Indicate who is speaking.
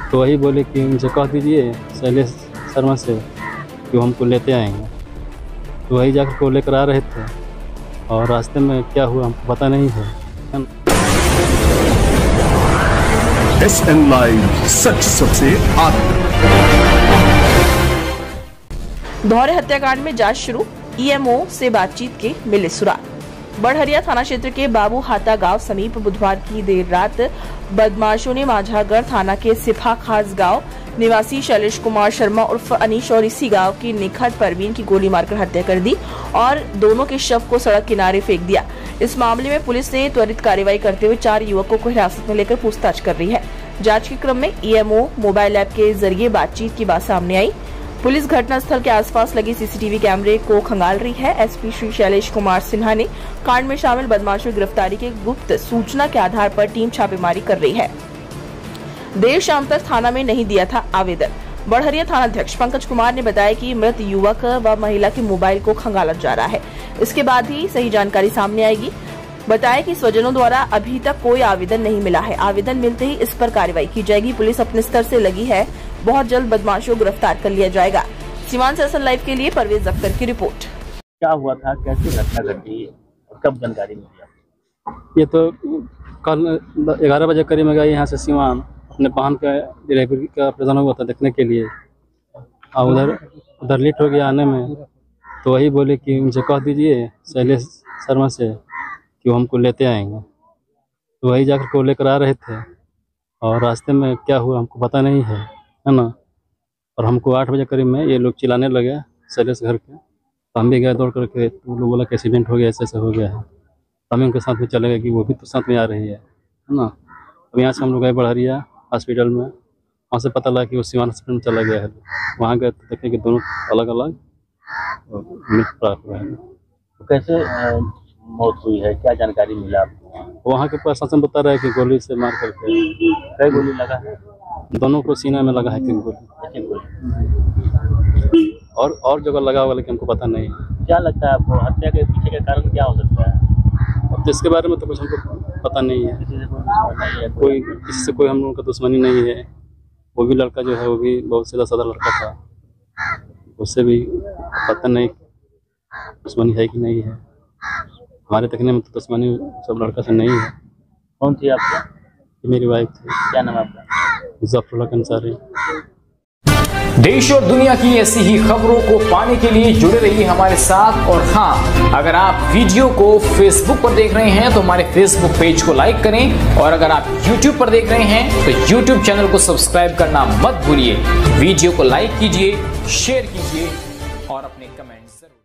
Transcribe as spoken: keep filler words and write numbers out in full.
Speaker 1: तो वही बोले कि मुझे कह दीजिए शैलेश शर्मा से कि वो हमको लेते आएंगे। तो वही जाकर को लेकर आ रहे थे और रास्ते में क्या हुआ हमको पता नहीं है।
Speaker 2: एस एन लाइव, सच सबसे आगे।
Speaker 3: धौरे हत्याकांड में जांच शुरू, ईएमओ से बातचीत के मिले सुराग। बड़हरिया थाना क्षेत्र के बाबू हाता गांव समीप बुधवार की देर रात बदमाशों ने माझागढ़ थाना के सिफा खास गांव निवासी शैलेश कुमार शर्मा उर्फ अनीश और इसी गांव की निखत परवीन की गोली मारकर हत्या कर दी और दोनों के शव को सड़क किनारे फेंक दिया। इस मामले में पुलिस ने त्वरित कार्रवाई करते हुए चार युवकों को हिरासत में लेकर पूछताछ कर रही है। जांच के क्रम में ईएमओ मोबाइल ऐप के जरिए बातचीत की बात सामने आई। पुलिस घटनास्थल के आसपास लगी सीसीटीवी कैमरे को खंगाल रही है। एसपी श्री शैलेश कुमार सिन्हा ने कांड में शामिल बदमाशों की गिरफ्तारी की गुप्त सूचना के आधार पर टीम छापेमारी कर रही है। देर शाम तक थाना में नहीं दिया था आवेदन। बड़हरिया थाना अध्यक्ष पंकज कुमार ने बताया कि मृत युवक व महिला के मोबाइल को खंगाला जा रहा है, इसके बाद ही सही जानकारी सामने आएगी। बताया कि स्वजनों द्वारा अभी तक कोई आवेदन नहीं मिला है, आवेदन मिलते ही इस पर कार्रवाई की जाएगी। पुलिस अपने स्तर से लगी है, बहुत जल्द बदमाशों को गिरफ्तार कर लिया जाएगा। सीवान से एसएन लाइव के लिए परवेज अख्तर की रिपोर्ट।
Speaker 4: क्या हुआ था, कैसे घटना घटी और कब जानकारी मिली?
Speaker 1: ये तो कल ग्यारह बजे करीब में गए यहाँ से सीवान, अपने बहन का डिलीवरी का ऑपरेशन हुआ था देखने के लिए, और उधर उधर लेट हो गया आने में। तो वही बोले कि मुझे कह दीजिए शैलेश शर्मा से कि वो हमको लेते आएंगे। तो वही जाकर को लेकर आ रहे थे और रास्ते में क्या हुआ हमको पता नहीं है, है ना। और हमको आठ बजे करीब में ये लोग चिल्लाने लगे शैलेश घर के, तो हम भी गए दौड़ करके। तो लोग बोला कि एक्सीडेंट हो गया, ऐसे ऐसे हो गया है। तो हम उनके साथ में चले गए कि वो भी तो साथ में आ रही है, है ना। अब यहाँ से हम लोग गए बढ़हरिया हॉस्पिटल में, वहाँ से पता लगा कि वो सीवान हॉस्पिटल में चला गया है। वहाँ गए तो देखे कि दोनों अलग अलग मृत प्राप्त हुआ है।
Speaker 4: तो कैसे मौत हुई है, क्या जानकारी मिला आपको?
Speaker 1: वहाँ के प्रशासन बता रहा है कि गोली से मार करके।
Speaker 4: कई गोली लगा है?
Speaker 1: दोनों को सीना में लगा है कि गोली, और और जगह लगा होगा लेकिन हमको पता नहीं है।
Speaker 4: क्या लगता है आपको, हत्या के पीछे का कारण क्या हो सकता है?
Speaker 1: अब इसके बारे में तो कुछ हमको पता नहीं है।
Speaker 4: किसी से कोई दुश्मनी नहीं है?
Speaker 1: कोई किसी से कोई हम लोगों का दुश्मनी नहीं है। वो भी लड़का जो है वो भी बहुत सीधा साधा लड़का था, उससे भी पता नहीं दुश्मनी है कि नहीं है। हमारे देखने में तो दुश्मनी सब लड़का से नहीं है।
Speaker 4: कौन थी आपका?
Speaker 1: मेरी वाइफ थी।
Speaker 4: क्या नाम आपका?
Speaker 1: जफरुल्लाह अंसारी।
Speaker 5: देश और दुनिया की ऐसी ही खबरों को पाने के लिए जुड़े रहिए हमारे साथ। और हाँ, अगर आप वीडियो को फेसबुक पर देख रहे हैं तो हमारे फेसबुक पेज को लाइक करें, और अगर आप यूट्यूब पर देख रहे हैं तो यूट्यूब चैनल को सब्सक्राइब करना मत भूलिए। वीडियो को लाइक कीजिए, शेयर कीजिए और अपने कमेंट्स जरूर